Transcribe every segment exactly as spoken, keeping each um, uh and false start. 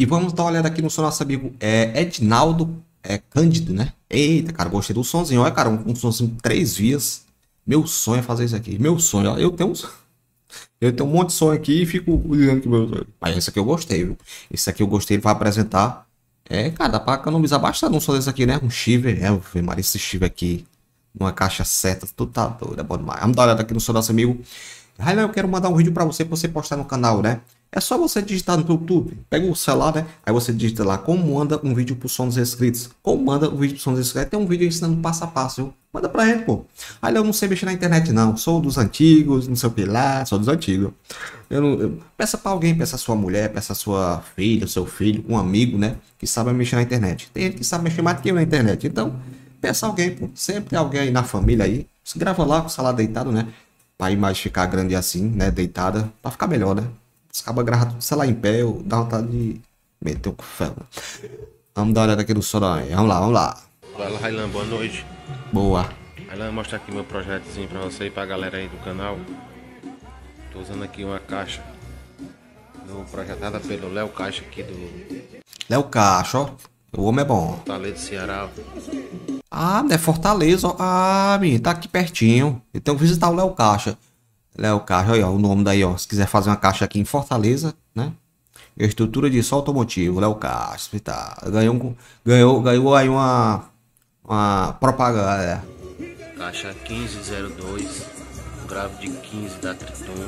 E vamos dar uma olhada aqui no som do nosso amigo é, Edinaldo é, Cândido, né? Eita, cara, gostei do sonzinho. Olha, cara, um, um sonzinho três vias. Meu sonho é fazer isso aqui. Meu sonho, ó. Eu tenho um, eu tenho um monte de sonho aqui e fico olhando que meu sonho. Mas esse aqui eu gostei, viu? Esse aqui eu gostei, ele vai apresentar. É, cara, dá pra economizar bastante um som desse aqui, né? Um shiver. É, Maria, esse shiver aqui. Uma caixa certa, tudo tá doido, é bom demais. Vamos dar uma olhada aqui no som do nosso amigo. Railan, eu quero mandar um vídeo pra você, pra você postar no canal, né? É só você digitar no YouTube. Pega o celular, né? Aí você digita lá como manda um vídeo pro som dos inscritos. Como manda um vídeo pro som dos inscritos. Tem um vídeo ensinando passo a passo, viu? Manda pra gente, pô. Aí eu não sei mexer na internet, não. Sou dos antigos, não sei o que lá. Sou dos antigos. Eu não, eu... Peça pra alguém, peça a sua mulher, peça a sua filha, seu filho, um amigo, né? Que sabe mexer na internet. Tem gente que sabe mexer mais do que eu na internet. Então, peça alguém, pô. Sempre tem alguém aí na família aí. Se grava lá com o celular deitado, né? Pra a imagem ficar grande assim, né? Deitada. Pra ficar melhor, né? Se acaba agarrado, sei lá, em pé, eu dá vontade de meter o ferro. Vamos dar uma olhada aqui no Soranha. Vamos lá, vamos lá. Fala, Railan, boa noite. Boa. Railan, mostrar aqui meu projetozinho pra você e pra galera aí do canal. Tô usando aqui uma caixa do, projetada pelo Léo Caixa aqui do Léo Caixa, ó. O homem é bom. Fortaleza do Ceará. Ah, é Fortaleza, ó. Ah, menino, tá aqui pertinho. Então visitar o Léo Caixa. Léo Caixa, olha ó, o nome daí, ó. Se quiser fazer uma caixa aqui em Fortaleza, né? Estrutura de som automotivo, Léo Caixa, tá. Ganhou, um- ganhou, ganhou aí uma, uma propaganda. Caixa quinze zero dois, um grave de quinze da Triton,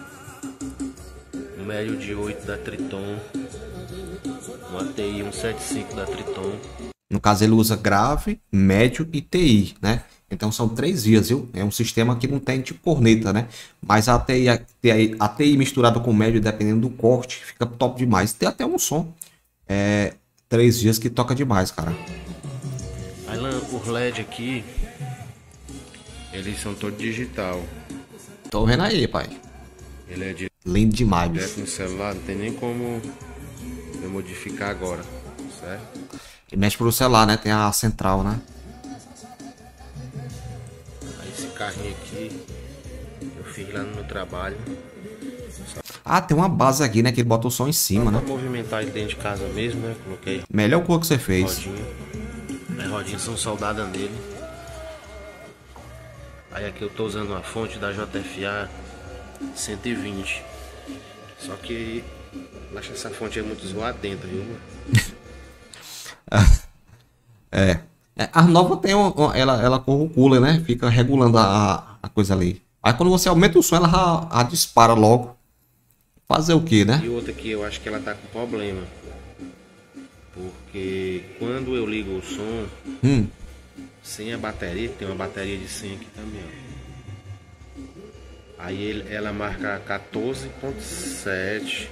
um médio de oito da Triton, uma T I cento e setenta e cinco da Triton. No caso, ele usa grave, médio e T I, né? Então são três vias, viu? É um sistema que não tem tipo corneta, né? Mas a T I, a T I, a T I misturada com médio, dependendo do corte, fica top demais. Tem até um som. É, três vias que toca demais, cara. Railan, os L E D aqui, eles são todos digital. Tô vendo aí, pai. Ele é direto Lindo demais, bicho. no celular, não tem nem como eu modificar agora, certo? E mexe pro celular, né? Tem a central, né? Aí esse carrinho aqui, eu fiz lá no meu trabalho. Ah, tem uma base aqui, né? Que ele bota o som em cima, Pra né? movimentar ele dentro de casa mesmo, né? Coloquei Melhor coisa que você fez. rodinha. As rodinhas são soldadas nele. Aí aqui eu tô usando uma fonte da J F A cento e vinte. Só que eu acho que essa fonte é muito zoada dentro, viu? É. É, a nova tem um, um- ela, ela corrugula, né? Fica regulando a, a coisa ali. Aí quando você aumenta o som, ela já, já dispara logo. Fazer o que, né? E outra que eu acho que ela tá com problema. Porque quando eu ligo o som, Hum. sem a bateria, tem uma bateria de cem aqui também, ó. Aí ele- ela marca quatorze ponto sete.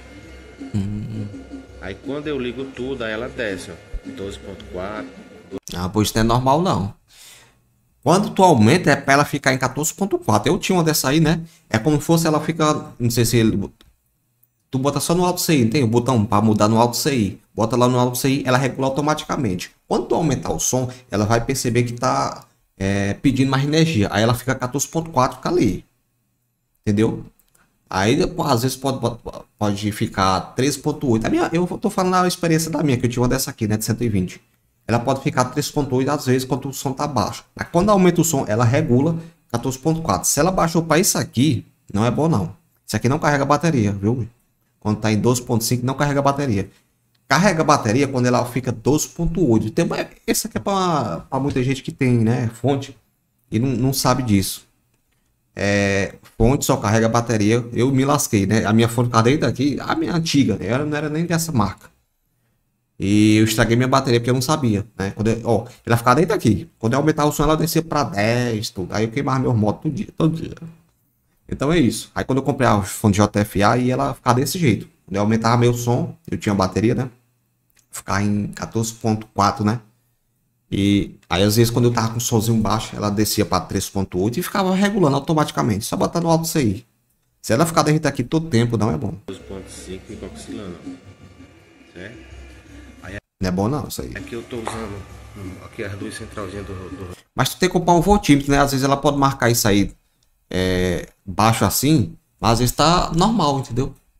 Aí quando eu ligo tudo, aí ela desce, ó. doze ponto quatro. Ah, pois isso não é normal, não. Quando tu aumenta, é pra ela ficar em quatorze ponto quatro. Eu tinha uma dessa aí, né? É como se fosse ela fica. Não sei se ele. Tu bota só no alto C I, tem o botão para mudar no alto C I. Bota lá no alto C I, ela regula automaticamente. Quando tu aumentar o som, ela vai perceber que tá é, pedindo mais energia. Aí ela fica quatorze ponto quatro, fica ali. Entendeu? Aí depois, às vezes pode, pode ficar treze ponto oito. A minha, eu tô falando a experiência da minha, que eu tinha uma dessa aqui, né, de cento e vinte. Ela pode ficar treze ponto oito às vezes quando o som tá baixo. Mas quando aumenta o som, ela regula quatorze ponto quatro. Se ela baixou para isso aqui, não é bom não. Isso aqui não carrega bateria, viu? Quando tá em doze ponto cinco, não carrega bateria. Carrega a bateria quando ela fica doze ponto oito. Tem, esse aqui é para muita gente que tem, né, fonte e não, não sabe disso. É, fonte só carrega bateria. Eu me lasquei, né? A minha fonte cadê daqui? A minha antiga, né? Ela não era nem dessa marca. E eu estraguei minha bateria porque eu não sabia, né? Quando eu, ó, ela ficava dentro aqui. Quando eu aumentava o som, ela descia para dez, tudo. Aí eu queimava meus motos todo dia, todo dia. Então é isso. Aí quando eu comprei a fonte J F A, e ela ficava desse jeito. Quando eu aumentava meu som, eu tinha bateria, né? Ficar em quatorze ponto quatro, né? E aí às vezes quando eu tava com o somzinho baixo, ela descia para três ponto oito e ficava regulando automaticamente. Só botar no alto C I. Se ela ficar dentro aqui todo tempo, não é bom. doze ponto cinco fica oscilando, certo? Não é bom não, isso aí. Aqui eu tô usando hum, aqui as duas centralzinhas do, do Mas tu tem que comprar um voltímetro, né? Às vezes ela pode marcar isso aí é, baixo assim, mas às vezes tá normal, entendeu?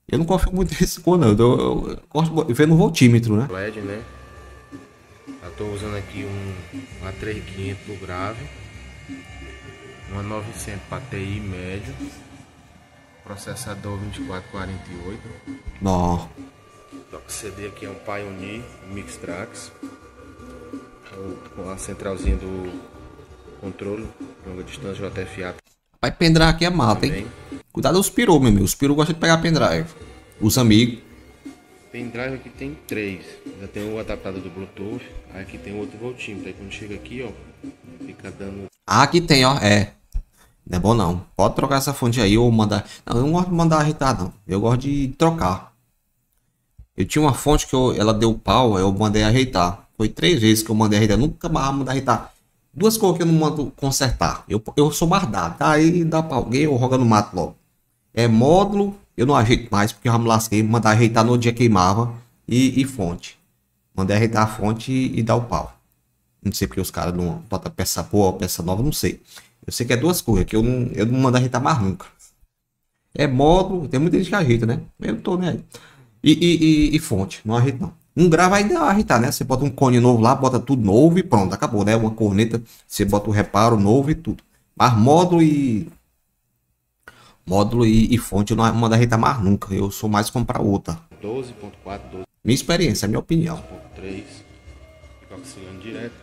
Eu não confio muito nesse cor, não. Eu, eu, eu gosto de ver no voltímetro, né? L E D, né? Eu tô usando aqui um, uma três mil e quinhentos pro grave, uma novecentos para T I médio, processador vinte e quatro quarenta e oito. Nó. O C D aqui é um Pioneer Mixtrax, com a centralzinha do controle, longa distância J F A. Vai pendrive aqui é mata, hein? Cuidado dos peru, meu amigo. Os peru gostam de pegar pendrive. Os amigos. Pendrive aqui tem três. Já tem o adaptador do Bluetooth. Aí aqui tem outro voltímetro. Aí quando chega aqui, ó, fica dando. Ah, aqui tem, ó. É. Não é bom não. Pode trocar essa fonte aí ou mandar. Não, eu não gosto de mandar ajeitar, não. Eu gosto de trocar. Eu tinha uma fonte que eu, ela deu pau, eu mandei ajeitar. Foi três vezes que eu mandei ajeitar. Nunca mais mandei ajeitar. Duas coisas que eu não mando consertar. Eu, eu sou bardado. Tá aí, dá pra alguém, eu roga no mato logo. É módulo, eu não ajeito mais, porque eu já me lasquei. Mandar ajeitar no dia queimava. E, e fonte. Mandei ajeitar a fonte e, e dar o pau. Não sei porque os caras não botam peça boa, peça nova, não sei. Eu sei que é duas coisas, que eu não, eu não mando ajeitar mais nunca. É módulo, tem muita gente que ajeita, né? Eu não tô nem aí. E, e, e, e fonte, não ajeito não. Um grave ainda ajeitar, né? Você bota um cone novo lá, bota tudo novo e pronto, acabou, né? Uma corneta, você bota o reparo novo e tudo. Mas módulo e... Módulo e, e fonte eu não mando ajeitar mais nunca. Eu sou mais comprar outra. doze ponto quatro, doze. Minha experiência, é minha opinião. doze ponto três. Fica oscilando direto.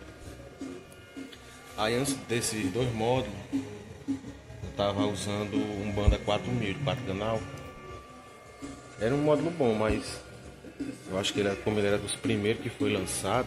Aí antes desses dois módulos, eu tava usando um Banda quatro mil, quatro canal. Era um módulo bom, mas eu acho que ele, como ele era dos primeiros que foi lançado,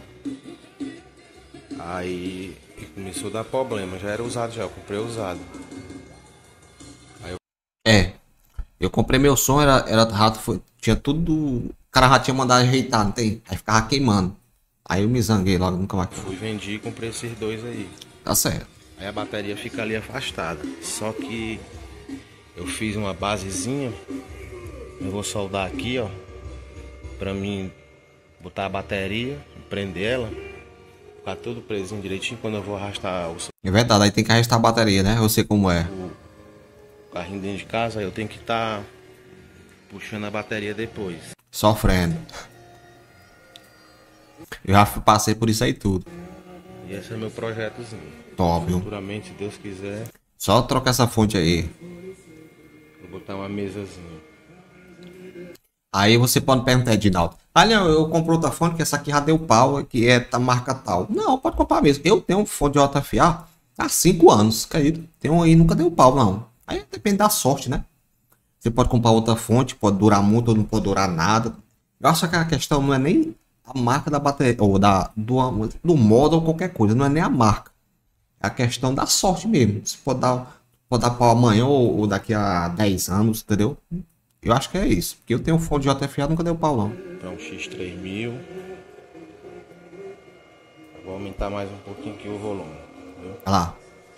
aí começou a dar problema. Já era usado já, eu comprei usado. Aí eu... É, eu comprei meu som, era, era rato, foi, tinha tudo, o cara já tinha mandado ajeitar, não tem? Aí ficava queimando. Aí eu me zanguei logo, nunca mais. Fui, vendi e comprei esses dois aí. Tá certo. Aí a bateria fica ali afastada. Só que eu fiz uma basezinha. Eu vou soldar aqui, ó, pra mim botar a bateria, prender ela, ficar tudo presinho direitinho quando eu vou arrastar o, é verdade, aí tem que arrastar a bateria, né? Eu sei como é. o carrinho dentro de casa, aí eu tenho que estar tá puxando a bateria depois. Sofrendo. Eu já passei por isso aí tudo. E esse é meu projetozinho. Top, viu? Futuramente, se Deus quiser, só trocar essa fonte aí. Vou botar uma mesazinha. Aí você pode perguntar, Edinaldo. Ah, não, eu compro outra fonte que essa aqui já deu pau, que é da marca tal. Não, pode comprar mesmo. Eu tenho fonte de J F A há cinco anos, caído. Tem um aí, nunca deu pau, não. Aí depende da sorte, né? Você pode comprar outra fonte, pode durar muito ou não pode durar nada. Eu acho que a questão não é nem a marca da bateria, ou da, do, do modo ou qualquer coisa, não é nem a marca. É a questão da sorte mesmo. Você pode dar, pode dar pau amanhã ou, ou daqui a dez anos, entendeu? Eu acho que é isso. Porque eu tenho fonte de J F A, nunca deu pau, não. Então, X três mil. Vou aumentar mais um pouquinho aqui o volume. Viu? Olha lá.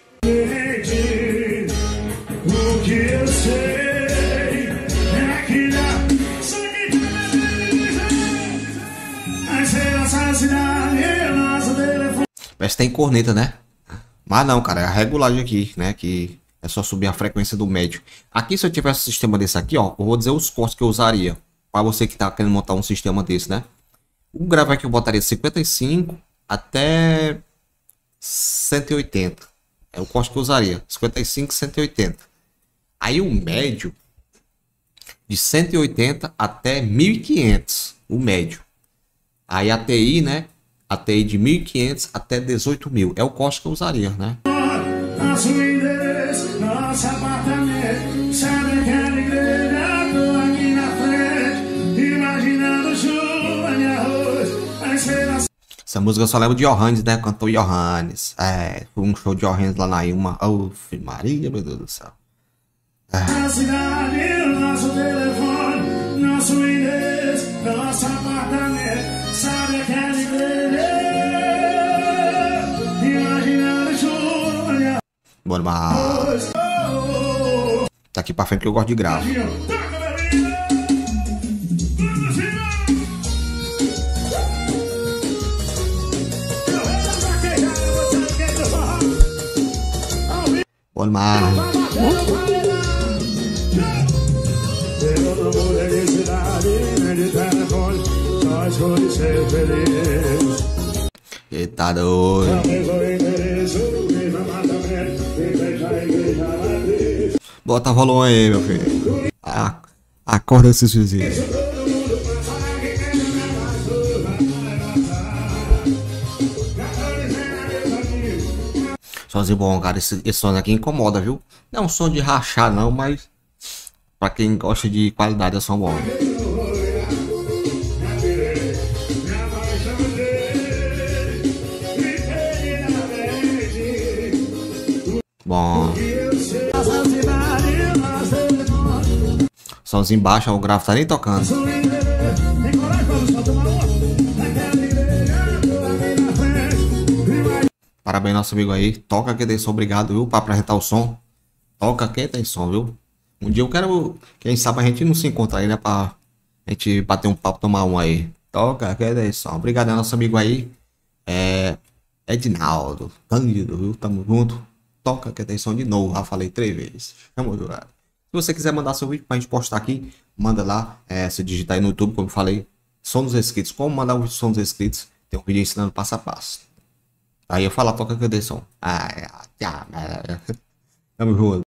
O que eu sei é que parece que tem corneta, né? Mas não, cara, é a regulagem aqui, né? Que é só subir a frequência do médio. Aqui, se eu tivesse um sistema desse aqui, ó, eu vou dizer os cortes que eu usaria. Para você que tá querendo montar um sistema desse, né? O grave aqui eu botaria cinquenta e cinco até cento e oitenta. É o corte que eu usaria. cinquenta e cinco, cento e oitenta. Aí o médio de cento e oitenta até mil e quinhentos. O médio. Aí a T I, né? A T I de mil e quinhentos até dezoito mil. É o corte que eu usaria, né? nosso apartamento, sabe aquela igreja? Tô aqui na frente, imaginando chuva de arroz. Essa música eu só lembro de Johannes, né? Cantou Johannes. É, foi um show de Johannes lá na Ilma. Oh, Maria, meu Deus do céu. É. A cidade, nosso telefone, nosso endereço, nosso apartamento, sabe aquela igreja? Imaginando chuva de arroz. Bora, mas... Daqui pra frente que eu gosto de grave. Bora, mas... feliz. Eita doido. Talvez o endereço, viva matamento, em frente à igreja matriz. Bota volume aí, meu filho. A- Acorda esses vizinhos. Todo mundo passa que quer jogar na chuva, vai passar. Cantores é meus amigos. Sonzinho bom, cara. Esse, esse som aqui incomoda, viu? Não é um som de rachar, não, mas pra quem gosta de qualidade é som bom. Bom. Somzinho baixo, o grave tá nem tocando. Parabéns, nosso amigo aí. Toca quem tem som, obrigado, viu? Pra apresentar o som. Toca quem tem som, viu? Um dia eu quero. Quem sabe a gente não se encontra aí, né? Pra gente bater um papo, tomar um aí. Toca quem tem som. Obrigado, nosso amigo aí. É. Edinaldo. Cândido, viu? Tamo junto. Toca quem tem som de novo. Já falei três vezes. Tamo junto. Se você quiser mandar seu vídeo pra gente postar aqui, manda lá. É, se digitar aí no YouTube, como eu falei. Som dos inscritos. Como mandar o som dos inscritos? Tem um vídeo ensinando passo a passo. Aí eu falo, toca que eu dei som. Ah, é, tchau. Tamo junto.